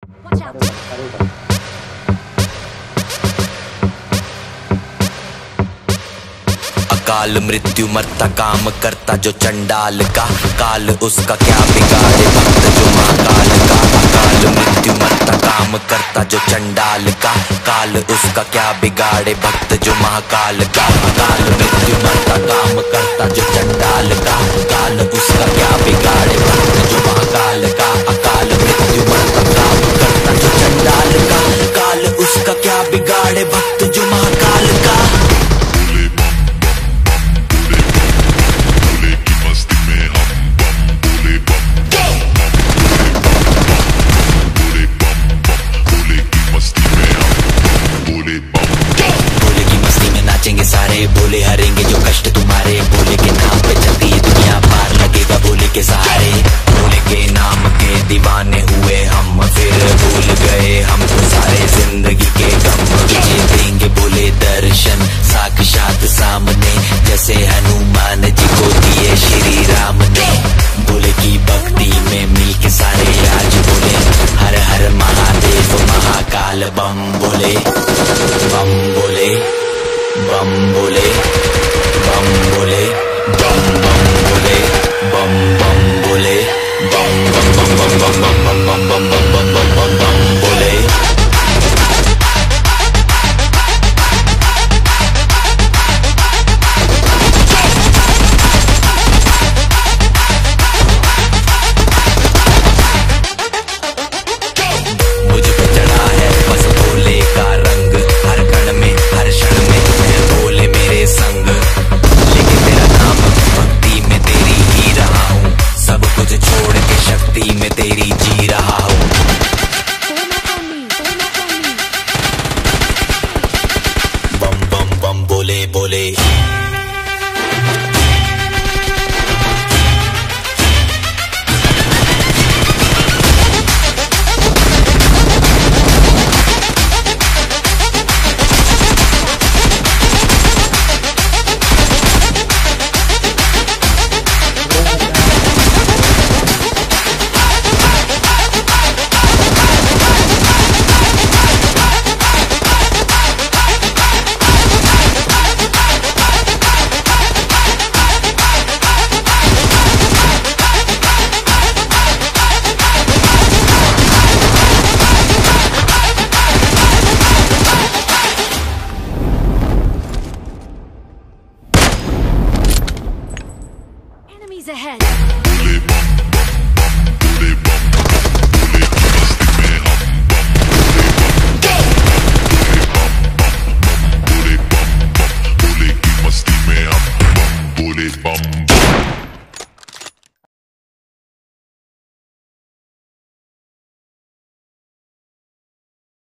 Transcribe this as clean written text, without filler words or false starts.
अकाल मृत्यु मरता काम करता जो चंडाल का, काल उसका क्या बिगाड़े भक्त जो महाकाल का। अकाल मृत्यु मरता काम करता जो चंडाल का, काल उसका क्या बिगाड़े भक्त जो महाकाल का। अकाल मृत्यु मरता काम करता जो चंडाल का, काल उसका क्या बिगाड़े भक्त जो महाकाल का। अकाल मृत्यु मरता काम करता जो चंडाल का, काल उसका क्या बिगाड़े भक्त जो महाकाल का। सारे बोले हरेंगे जो कष्ट तुम्हारे, बोले के नाम पे चलती है दुनिया पार लगेगा बोले के सहारे। बोले के नाम के दीवाने हुए हम, फिर भूल गए हम तो सारे जिंदगी के गम। तुझे देंगे बोले दर्शन साक्षात सामने, जैसे हनुमान जी को दिए श्री राम ने। बोले की भक्ति में मिल के सारे आज बोले हर हर महादेव महाकाल बम बोले, बम बोले, बम बोले, बम बोले, बम बम बोले, बम बम बोले, बम बम बम बम बम बम बम बम बम बम बम बम बम बोले। मुझ पे चढ़ा है बस भोले का रंग, हर कण में हर क्षण में भोले मेरे संग। लेकिन तेरा नाम भक्ति में तेरी ही रहा हूँ, सब कुछ छोड़ के शक्ति में तेरी जी रहा